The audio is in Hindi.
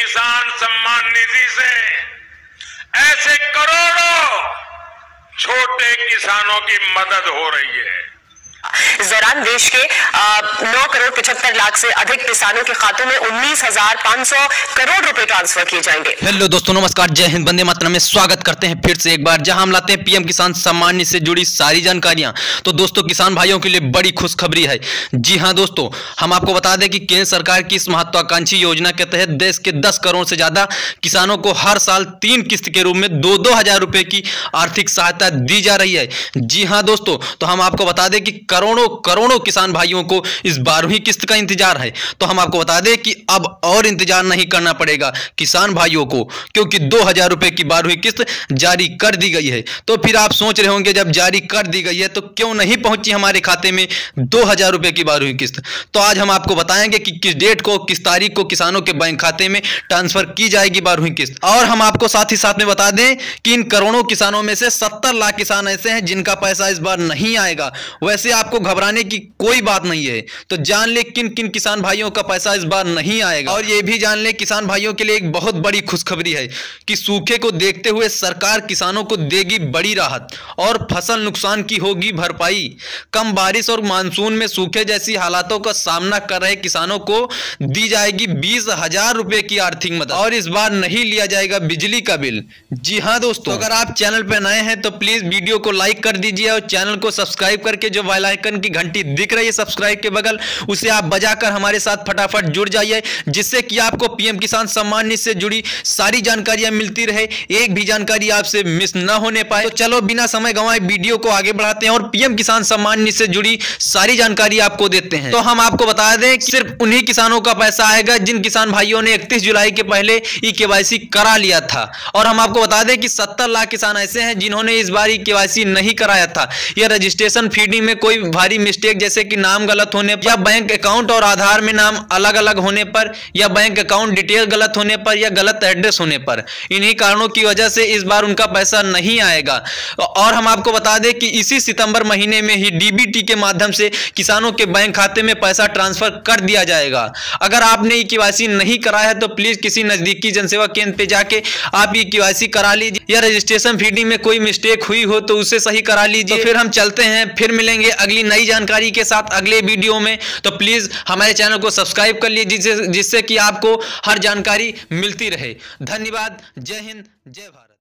किसान सम्मान निधि से ऐसे करोड़ों छोटे किसानों की मदद हो रही है। इस दौरान देश के 9 करोड़ 75 लाख से अधिक किसानों के खातों में 19,500 करोड़ रुपए ट्रांसफर किए जाएंगे। हेलो दोस्तों, नमस्कार, जय हिंद, वंदे मातरम में स्वागत करते हैं फिर से एक बार, जहां हम लाते हैं पीएम किसान सम्मान निधि से जुड़ी सारी जानकारियां। तो दोस्तों, किसान भाइयों के लिए बड़ी खुशखबरी है। जी हां दोस्तों, हम आपको बता दें कि केंद्र सरकार की इस महत्वाकांक्षी योजना के तहत देश के 10 करोड़ से ज्यादा किसानों को हर साल 3 किस्त के रूप में 2-2 हजार रुपए की आर्थिक सहायता दी जा रही है। जी हां दोस्तों, तो हम आपको बता दें कि करोड़ों किसान भाइयों को इस 12वीं किस्त का इंतजार है। तो हम आपको बता दें कि अब और इंतजार नहीं करना पड़ेगा किसान भाइयों को, क्योंकि 2,000 रुपए की 12वीं किस्त जारी कर दी गई है। तो फिर आप सोच रहे होंगे, जब जारी कर दी गई है तो क्यों नहीं पहुंची हमारे खाते में 2,000 रुपए की 12वीं किस्त। तो आज हम आपको बताएंगे कि किस डेट को, किस तारीख को किसानों के बैंक खाते में ट्रांसफर की जाएगी 12वीं किस्त। और हम आपको साथ ही साथ में बता दें कि इन करोड़ों किसानों में से 70 लाख किसान ऐसे हैं जिनका पैसा इस बार नहीं आएगा। वैसे आपको घबराने की कोई बात नहीं है। तो जान ले किन किन किसान भाइयों का पैसा इस बार नहीं आएगा। और यह भी जान ले किसान भाइयों के लिए एक बहुत बड़ी खुशखबरी है कि सूखे को देखते हुए सरकार किसानों को देगी बड़ी राहत और फसल नुकसान की होगी भरपाई। कम बारिश और मानसून में सूखे जैसी हालातों का सामना कर रहे किसानों को दी जाएगी 20,000 रुपए की आर्थिक मदद, और इस बार नहीं लिया जाएगा बिजली का बिल। जी हां दोस्तों, अगर आप चैनल पर नए हैं तो प्लीज वीडियो को लाइक कर दीजिए और चैनल को सब्सक्राइब करके जो बेल आइकन की घंटी दिख रही है सब्सक्राइब के बगल, उसे आप बजाकर हमारे साथ फटाफट जुड़ जाइए, जिससे कि आपको पीएम किसान सम्मान निधि से जुड़ी सारी जानकारियां मिलती रहे, एक भी जानकारी आपसे मिस न होने पाए। तो चलो बिना समय गंवाए वीडियो को आगे बढ़ाते हैं और पीएम किसान सम्मान निधि से जुड़ी सारी जानकारी आपको देते हैं। तो हम आपको बता दें कि सिर्फ उन्हीं किसानों का पैसा आएगा जिन किसान भाइयों ने 31 जुलाई के पहले ई-केवाईसी करा लिया था। और हम आपको बता दें कि 70 लाख किसान ऐसे हैं जिन्होंने इस बार ई-केवाईसी नहीं कराया था, या रजिस्ट्रेशन फीडिंग में कोई भारी मिस्टेक जैसे कि नाम गलत होने पर, या बैंक अकाउंट और आधार में नाम अलग अलग होने पर, या बैंक अकाउंट डिटेल गलत होने पर, या गलत एड्रेस होने पर, इन्हीं कारणों की वजह से इस बार उनका पैसा नहीं आएगा। और हम आपको बता दें कि इसी सितंबर महीने में ही डीबीटी के माध्यम से किसानों के बैंक खाते में पैसा ट्रांसफर कर दिया जाएगा। अगर आपने ई-केवाईसी नहीं कराया है तो प्लीज किसी नजदीकी जनसेवा केंद्र पे जाके आप ई-केवाईसी करा लीजिए, या रजिस्ट्रेशन फीडिंग में कोई मिस्टेक हुई हो तो उसे सही करा लीजिए। तो फिर हम चलते हैं, फिर मिलेंगे अगली नई जानकारी के साथ अगले वीडियो में। तो प्लीज हमारे चैनल को सब्सक्राइब कर लीजिए, जिससे कि आपको हर जानकारी मिलती रहे। धन्यवाद। जय हिंद, जय भारत।